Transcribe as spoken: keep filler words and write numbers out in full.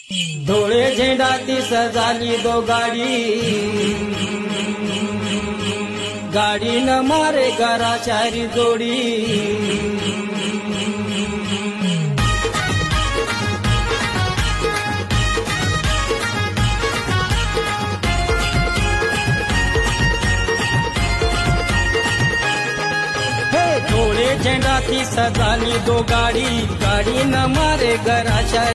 धोळे झेंडाती सजाली दो गाडी, गाडी न मारे घरा चारी जोडी। धोळे झेंडाती सजाली दो गाडी, गाडी न मारे घरा चारी